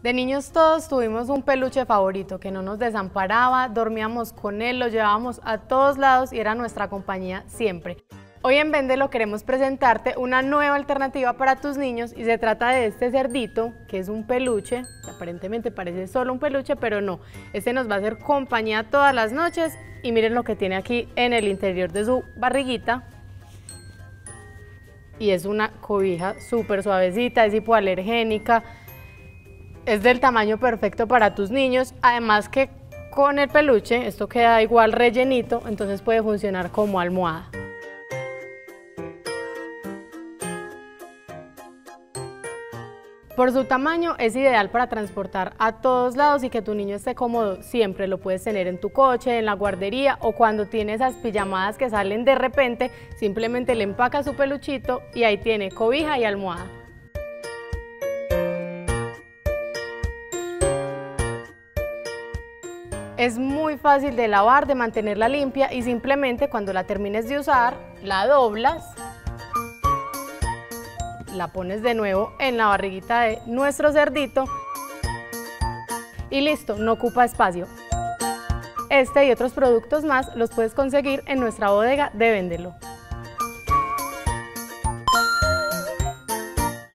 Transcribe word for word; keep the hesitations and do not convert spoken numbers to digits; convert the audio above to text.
De niños todos tuvimos un peluche favorito que no nos desamparaba, dormíamos con él, lo llevábamos a todos lados y era nuestra compañía siempre. Hoy en Véndelo queremos presentarte una nueva alternativa para tus niños y se trata de este cerdito, que es un peluche, que aparentemente parece solo un peluche, pero no. Este nos va a hacer compañía todas las noches y miren lo que tiene aquí en el interior de su barriguita. Y es una cobija súper suavecita, es hipoalergénica. Es del tamaño perfecto para tus niños, además que con el peluche esto queda igual rellenito, entonces puede funcionar como almohada. Por su tamaño es ideal para transportar a todos lados y que tu niño esté cómodo siempre. Lo puedes tener en tu coche, en la guardería o cuando tiene esas pijamadas que salen de repente, simplemente le empacas su peluchito y ahí tiene cobija y almohada. Es muy fácil de lavar, de mantenerla limpia y simplemente cuando la termines de usar, la doblas, la pones de nuevo en la barriguita de nuestro cerdito y listo, no ocupa espacio. Este y otros productos más los puedes conseguir en nuestra bodega de Véndelo.